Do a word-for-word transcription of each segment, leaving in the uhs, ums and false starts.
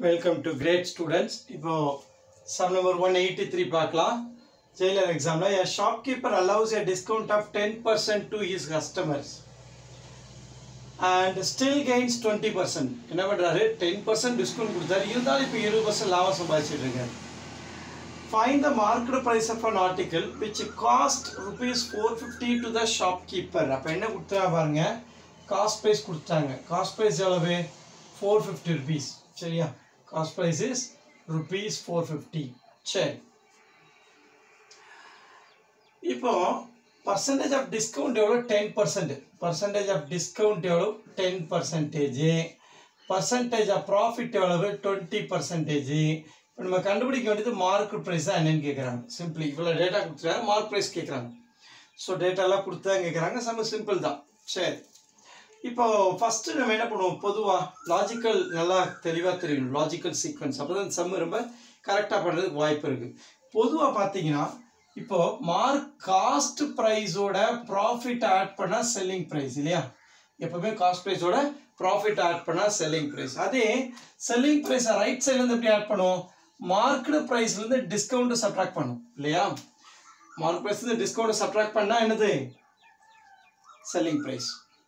Welcome to Great Students. இப்போ sum number one eighty-three பார்க்கலாம். Jailer examல a shopkeeper allows a discount of ten percent to his customers and still gains twenty percent. என்ன பண்றாரு? ten percent discount கொடுத்தாரு. இருந்தாலும் இப்போ twenty percent லாபம் சம்பாதிச்சிட்டு இருக்காரு. Find the market price of an article which cost rupees four fifty to the shopkeeper. அப்ப என்ன கொடுத்தா பாருங்க. Cost price கொடுத்தாங்க. Cost price எவ்வளவு? four fifty rupees. சரியா? Cost price is rupees four fifty. சரி. இப்போ percentage of discount எவ்வளவு? ten percent. Percentage of discount எவ்வளவு? ten percentage. Percentage of profit எவ்வளவு? twenty percentage. இப்போ நம்ம கண்டுபிடிக்க வேண்டியது மார்க்கெட் பிரைஸ் தான் என்னன்னு கேக்குறாங்க. சிம்பிளி இவ்வளவு டேட்டா கொடுத்துறாங்க, மார்க்கெட் பிரைஸ் கேக்குறாங்க. சோ டேட்டா எல்லாம் கொடுத்தா கேக்குறாங்க. சம் சிம்பிள் தான். சரி. இப்போ ஃபர்ஸ்ட் நம்ம என்ன பண்ணுவோம்? பொதுவா லாஜிக்கல் நல்லா தெளிவா தெரியும். லாஜிக்கல் சீக்வென்ஸ் அப்பதான் சம் ரொம்ப கரெக்டா பண்றதுக்கு வாய்ப்பு இருக்கு. பொதுவா பாத்தீங்கன்னா இப்போ மார்க் காஸ்ட் பிரைஸோட ப்ராஃபிட் ஆட் பண்ணா செல்லிங் பிரைஸ் இல்லையா? எப்பவுமே காஸ்ட் பிரைஸோட ப்ராஃபிட் ஆட் பண்ணா செல்லிங் பிரைஸ். அதே செல்லிங் பிரைஸ் ரைட் சைடுல இருந்து எப்படி ஆட் பண்ணுவோம்? மார்க்கெட் பிரைஸ்ல இருந்து டிஸ்கவுண்ட் சப்ட்ராக்ட் பண்ணும் இல்லையா? மார்க்கெட் பிரைஸ்ல இருந்து டிஸ்கவுண்ட் சப்ட்ராக்ட் பண்ணா என்னது? Selling price.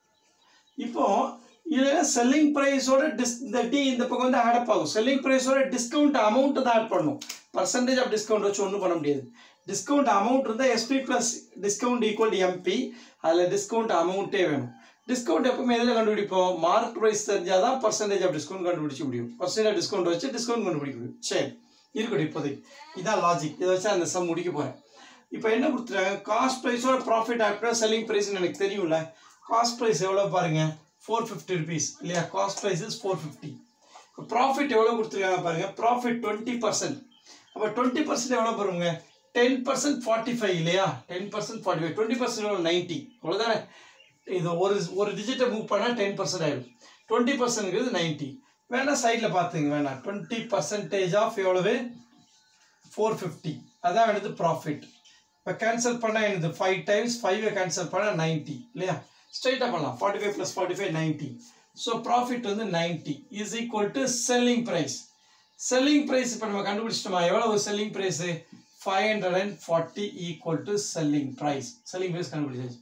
இப்போ இதுல செல்லிங் பிரைஸோட இந்த டி இந்த பக்கம் வந்து ஆட் அப் ஆகும். செல்லிங் பிரைஸோட டிஸ்கவுண்ட் அமௌண்ட் தான் ஆட் பண்ணும். பர்சன்டேஜ் ஆஃப் டிஸ்கவுண்ட் வச்சு ஒன்றும் பண்ண முடியாது. டிஸ்கவுண்ட் அமௌண்ட் இருந்தால் SP plus discount equal to MP. அதில் டிஸ்கவுண்ட் அமௌண்ட்டே வேணும். டிஸ்கவுண்ட் எப்பவுமே எதில் கண்டுபிடிப்போம்? மார்க் ப்ரைஸ் தெரிஞ்சால் தான் பர்சன்டேஜ் ஆஃப் டிஸ்கவுண்ட் கண்டுபிடிச்ச முடியும். பர்சன்டேஜ் ஆஃப் டிஸ்கவுண்ட் வச்சு டிஸ்கவுண்ட் கண்டுபிடிக்க முடியும். சரி இருக்கட்டும். இப்போதைக்கு இதான் லாஜிக். இதை வச்சு அந்த சம் முடிக்க போகிறேன். இப்போ என்ன கொடுத்துருக்காங்க? காஸ்ட் ப்ரைஸோட ப்ராஃபிட் ஆட் பண்ண செல்லிங் ப்ரைஸ்ன்னு எனக்கு தெரியும்ல. காஸ்ட் ப்ரைஸ் எவ்வளோ பாருங்க? four fifty rupees இல்லையா? Cost price is four fifty. Profit எவ்வளோ கொடுத்துருக்காங்க பாருங்க? Profit twenty percent. அப்போ twenty percent எவ்வளோ பாருங்க? ten percent forty-five இல்லையா? ten percent forty-five. twenty percent எவ்வளோ? ninety. அவ்வளோதானே? இது ஒரு ஒரு டிஜிட்டை மூவ் பண்ணால் ten percent ஆகிடும். twenty percent ninety. வேணா சைடில் பார்த்துங்க. வேணா twenty percentage ஆஃப் எவ்வளவு? four fifty. அதான் வேணுது ப்ராஃபிட். இப்போ கேன்சல் பண்ணால் என்னது? five times five கேன்சல் பண்ணால் ninety இல்லையா? ஸ்ட்ரைட்டாக பண்ணலாம். forty-five plus forty-five ninety. So profit வந்து ninety is equal to selling price. Selling price இப்போ நம்ம கண்டுபிடிச்சிட்டோமா? எவ்வளவு selling price? five hundred forty equal to selling price. Selling price கண்டுபிடிச்சாச்சு.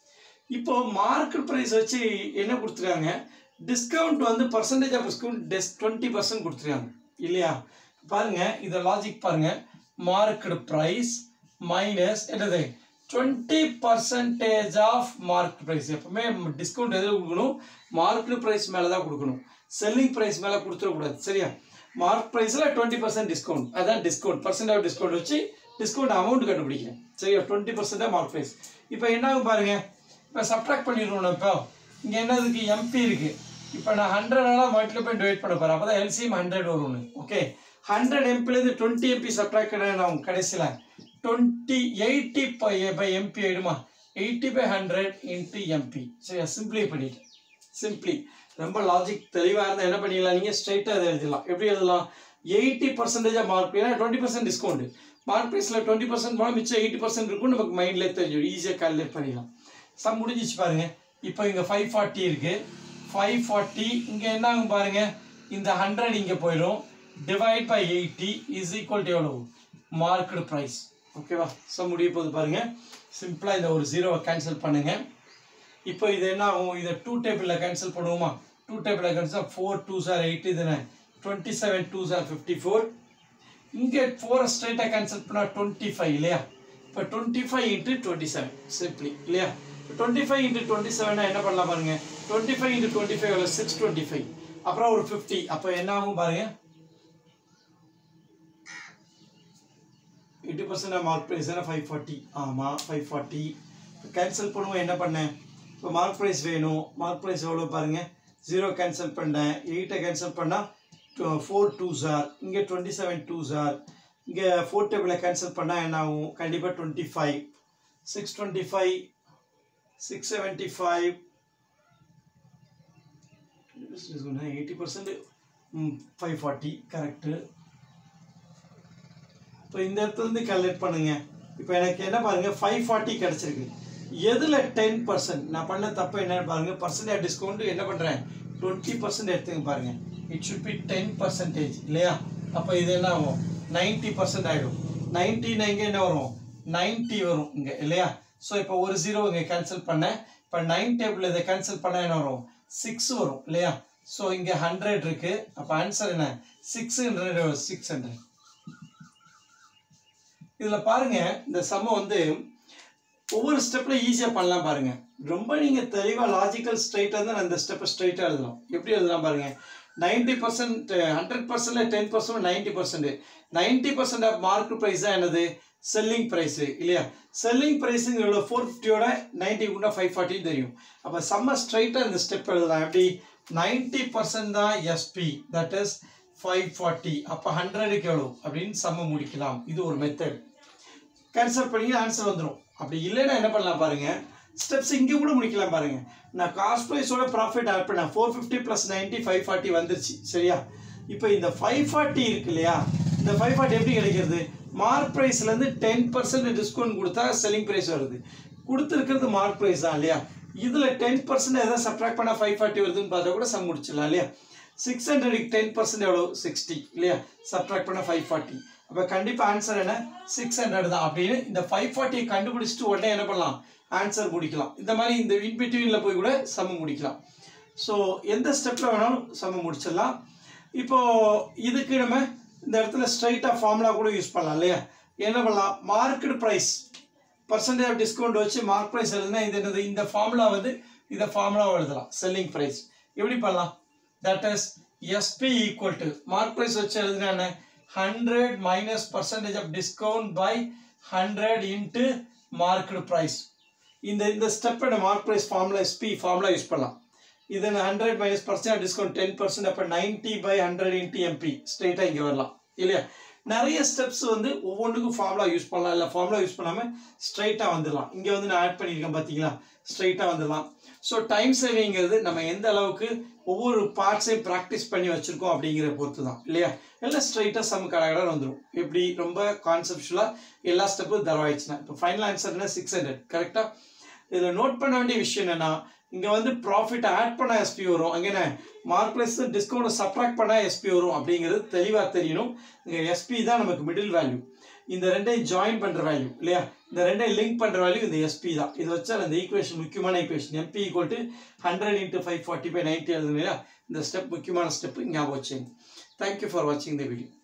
இப்போ மார்க்கெட் ப்ரைஸ் வச்சு என்ன கொடுத்துருக்காங்க? டிஸ்கவுண்ட் வந்து percentage of discount twenty percent கொடுத்துருக்காங்க இல்லையா? பாருங்க இதை லாஜிக் பாருங்க. மார்க்கெட் ப்ரைஸ் மைனஸ் என்னது? twenty percentage of market price. எப்பவுமே டிஸ்கவுண்ட் எதில் கொடுக்கணும்? மார்க்கெட் பிரைஸ் மேலே தான் கொடுக்கணும். செல்லிங் பிரைஸ் மேலே கொடுத்துடக்கூடாது. சரியா? மார்க்கெட் பிரைஸில் டுவெண்ட்டி பர்சன்ட் டிஸ்கவுண்ட். அதான் டிஸ்கவுண்ட். பர்சன்ட் ஆஃப் டிஸ்கவுண்ட் வச்சு டிஸ்கவுண்ட் அமௌண்ட் கண்டுபிடிக்கிறேன். சரியா? Twenty percent market price. இப்போ என்ன ஆகும் பாருங்க. இப்போ சப்ட்ராக்ட் பண்ணிடுவோம். இப்போ இங்கே என்னதுக்கு? எம்பி இருக்கு. இப்போ நான் ஹண்ட்ரடால மல்டிப்ளை டிவைட் பண்ண போகிறேன். அப்போ தான் எல்சிஎம் ஹண்ட்ரட் வரும். ஓகே, ஹண்ட்ரட் எம்பிலேருந்து டுவெண்ட்டி எம்பி சப்ட்ராக்ட் நான் கடைசியில் twenty eighty by by mp ஆயிடுமா? eighty by one hundred into mp. சரியா? சிம்பிளை பண்ணிட்டேன். சிம்பிளி ரொம்ப லாஜிக் தெளிவாக இருந்தால் என்ன பண்ணிடலாம்? நீங்கள் ஸ்ட்ரைட்டாக அதை எழுதலாம். எப்படி எழுதலாம்? எயிட்டி பர்சன்டேஜாக மார்க் ஏன்னா டுவெண்ட்டி பர்சன்ட் டிஸ்கவுண்ட். மார்க் ப்ரைஸில் டுவெண்ட்டி பர்சன்ட் போனால் மிச்சம் எயிட்டி பர்சன்ட் இருக்கும். நமக்கு மைண்ட்லேயே தெரியும். ஈஸியாக கால்குலேட் பண்ணிடலாம். சம் முடிஞ்சிச்சு பாருங்க. இப்போ இங்கே ஃபைவ் ஃபார்ட்டி இருக்கு. ஃபைவ் ஃபார்ட்டி இங்கே என்ன ஆகும் பாருங்க? இந்த ஹண்ட்ரட் இங்கே போயிடும். Divide by eighty is equal to எவ்வளோ? Market price. ஓகேவா? ஸோ முடிய போது பாருங்க. சிம்பிளாக இந்த ஒரு ஜீரோவை கேன்சல் பண்ணுங்க. இப்போ இது என்ன ஆகும்? இதை டூ டேபிளில் கேன்சல் பண்ணுவோமா? டூ டேபிளில் cancel four twos are eight இதுன்னு twenty seven twos are fifty four. இங்கே ஃபோரை ஸ்ட்ரைட்டாக கேன்சல் பண்ணால் டுவெண்ட்டி ஃபைவ் இல்லையா? இப்போ twenty five into twenty seven simply இல்லையா? டுவெண்ட்டி ஃபைவ் இன்ட்டு டுவெண்ட்டி செவனா என்ன பண்ணலாம் பாருங்க? Twenty five into twenty five six twenty five. அப்புறம் ஒரு ஃபிஃப்டி. அப்போ என்ன ஆகும் பாருங்க? eighty percent மார்க் ப்ரைஸ் என்ன? five forty. ஆமாம் five forty. கேன்சல் பண்ணுவோம். என்ன பண்ணேன்? இப்போ மார்க் ப்ரைஸ் வேணும். மார்க் ப்ரைஸ் எவ்வளோ பாருங்கள்? ஜீரோ கேன்சல் பண்ணேன். எயிட்டை கேன்சல் பண்ணால் ஃபோர் டூ சார். இங்கே டுவெண்ட்டி செவன் டூ சார். இங்கே ஃபோர் டேபிளில் கேன்சல் பண்ணால் என்ன ஆகும்? கண்டிப்பாக twenty five. Six twenty five six seventy five eighty percent five forty correct. இப்போ இந்த இடத்துலேருந்து கால்குலேட் பண்ணுங்க. இப்போ எனக்கு என்ன பாருங்க? ஃபைவ் ஃபார்ட்டி கிடச்சிருக்கு. எதில் டென் பர்சன்ட் நான் பண்ண தப்பு என்னன்னு பாருங்க? பர்சன்டேஜ் டிஸ்கவுண்ட் என்ன பண்ணுறேன்? டுவெண்ட்டி பர்சன்ட் எடுத்துங்க பாருங்க. It should be ten percentage இல்லையா? அப்போ இது என்ன ஆகும்? நைன்டி பர்சன்ட் ஆகிடும். நைன்டின்னா இங்கே என்ன வரும்? நைன்டி வரும் இங்கே இல்லையா? ஸோ இப்போ ஒரு ஜீரோ இங்கே கேன்சல் பண்ணேன். இப்போ நைன் டேபிள் இதை கேன்சல் பண்ணால் என்ன வரும்? சிக்ஸ் வரும் இல்லையா? ஸோ இங்கே ஹண்ட்ரட் இருக்கு. அப்போ ஆன்சர் என்ன? Six hundred six hundred. இதில் பாருங்க, இந்த சம்ம வந்து ஒவ்வொரு ஸ்டெப்பில் ஈஸியாக பண்ணலாம் பாருங்க. ரொம்ப நீங்கள் தெளிவாக லாஜிக்கல் ஸ்ட்ரைட்டாக இருந்தால் நான் இந்த ஸ்டெப்பை ஸ்ட்ரைட்டாக எழுதலாம். எப்படி எழுதலாம் பாருங்க. நைன்டி பர்சன்ட் ஹண்ட்ரட் பர்சன்ட்ல ten percent ninety percent ninety percent of market price தான் என்னது? செல்லிங் ப்ரைஸு இல்லையா? செல்லிங் ப்ரைஸுங்க எவ்வளோ? ஃபோர் ஃபிஃப்டியோட நைன்டி கூட ஃபைவ் ஃபார்ட்டின்னு தெரியும். அப்போ செம்ம ஸ்ட்ரைட்டாக இந்த ஸ்டெப் எழுதலாம். எப்படி? நைன்டி பர்சன்ட் தான் SP, that is five forty. அப்போ ஹண்ட்ரடுக்கு எவ்வளோ அப்படின்னு செம்ம முடிக்கலாம். இது ஒரு மெத்தட். கேன்சல் பண்ணி ஆன்சர் வந்துடும். அப்படி இல்லைன்னா என்ன பண்ணலாம் பாருங்க, ஸ்டெப்ஸ் இங்கே கூட முடிக்கலாம் பாருங்க. நான் காஸ்ட் ப்ரைஸோட ப்ராஃபிட் ஆட் பண்ணேன். Four fifty plus ninety five forty வந்துருச்சு சரியா? இப்போ இந்த ஃபைவ் ஃபார்ட்டி இருக்கு இல்லையா? இந்த ஃபைவ் ஃபார்ட்டி எப்படி கிடைக்கிறது? மார்க் ப்ரைஸ்லேருந்து டென் பர்சன்ட் டிஸ்கவுண்ட் கொடுத்தா செல்லிங் ப்ரைஸ் வருது. கொடுத்துருக்கிறது மார்க் ப்ரைஸ் தான் இல்லையா? இதில் டென் பர்சன்ட் எதாவது சப்ட்ராக்ட் பண்ணால் ஃபைவ் ஃபார்ட்டி வருதுன்னு பார்த்தா கூட சம் முடிச்சிடலாம் இல்லையா? சிக்ஸ் ஹண்ட்ரடுக்கு டென் பர்சன்ட் எவ்வளோ? சிக்ஸ்டி இல்லையா? சப்ட்ராக்ட் பண்ணால் ஃபைவ் ஃபார்ட்டி. அப்போ கண்டிப்பாக ஆன்சர் என்ன? சிக்ஸ் ஹண்ட்ரட் தான். அப்படின்னு இந்த ஃபைவ் ஃபார்ட்டியை கண்டுபிடிச்சிட்டு உடனே என்ன பண்ணலாம்? ஆன்சர் முடிக்கலாம். இந்த மாதிரி இந்த இன்பிட்வீனில் போய் கூட சம முடிக்கலாம். ஸோ எந்த ஸ்டெப்பில் வேணாலும் சம முடிச்சிடலாம். இப்போது இதுக்கு நம்ம இந்த இடத்துல ஸ்ட்ரைட்டாக ஃபார்முலா கூட யூஸ் பண்ணலாம் இல்லையா? என்ன பண்ணலாம்? Market price percentage of discount வச்சு மார்க் ப்ரைஸ் எழுதுனா இது என்னது? இந்த ஃபார்முலா வந்து இதை ஃபார்முலாவை எழுதலாம். செல்லிங் ப்ரைஸ் எப்படி பண்ணலாம்? That is SP equal to mark price வச்சு எழுதுனா என்ன? Hundred minus percentage of discount by hundred into market price. இந்த இந்த ஸ்டெப்பை mark price formula SP formula use பண்ணலாம். இது hundred minus percent discount ten percent அப்போ ninety by hundred into MP ஸ்ட்ரெயிட்டாக இங்கே வரலாம் இல்லையா? நிறைய ஸ்டெப்ஸ் வந்து ஒவ்வொன்றுக்கும் ஃபார்முலா யூஸ் பண்ணலாம். இல்லை ஃபார்முலா யூஸ் பண்ணாமல் ஸ்ட்ரைட்டாக வந்துடலாம். இங்கே வந்து நான் ஆட் பண்ணியிருக்கேன் பார்த்தீங்களா? ஸ்ட்ரைட்டாக வந்துடலாம். ஸோ டைம் சேவிங்கிறது நம்ம எந்த அளவுக்கு ஒவ்வொரு பார்ட்ஸையும் ப்ராக்டிஸ் பண்ணி வச்சுருக்கோம் அப்படிங்கிற பொறுத்து தான் இல்லையா? எல்லாம் ஸ்ட்ரைட்டாக சம் கடை வந்துடும். எப்படி ரொம்ப கான்செப்டுவலாக எல்லா ஸ்டெப்பும் தரவாயிடுச்சுன்னா இப்போ ஃபைனல் ஆன்சர் என்ன? சிக்ஸ் ஹண்ட்ரட் கரெக்டாக. இதில் நோட் பண்ண வேண்டிய விஷயம் என்னென்னா, இங்கே வந்து ப்ராஃபிட் ஆட் பண்ணால் எஸ்பி வரும். அங்கே என்ன மார்க் ப்ரைஸ் டிஸ்கவுண்ட் சப்ட்ராக்ட் பண்ணால் எஸ்பி வரும் அப்படிங்கிறது தெளிவாக தெரியணும். இங்கே எஸ்பி தான் நமக்கு மிடில் வேல்யூ. இந்த ரெண்டையும் ஜாயின் பண்ணுற வேல்யூ இல்லையா? இந்த ரெண்டையும் லிங்க் பண்ணுற வேல்யூ இந்த எஸ்பி தான். இது வச்சா அந்த ஈக்குவேஷன் முக்கியமான equation. MP equal to hundred into five forty by ninety எழுதுனா இந்த ஸ்டெப் முக்கியமான ஸ்டெப்பு ஞாபகம் வச்சுங்க. தேங்க்யூ ஃபார் வாட்சிங் த வீடியோ.